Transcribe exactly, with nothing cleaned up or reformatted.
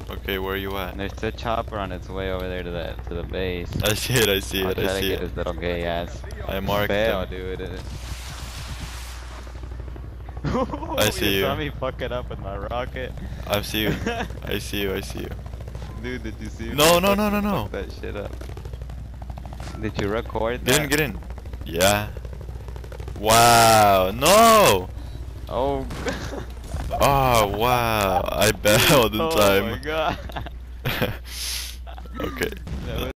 Okay, where are you at? There's a chopper on its way over there to the to the base. I see it, I see I'll it, I try to see get it. his little gay ass. I marked Fail, him. dude. I You see saw you. me fuck it up with my rocket. I see you. I see you, I see you. Dude, did you see me No, no, no, no, fucking no. fuck that shit up? Did you record Get in, that? get in. Yeah. Wow, no! Oh. Oh, wow. I bailed in Oh my time. god. Okay. That was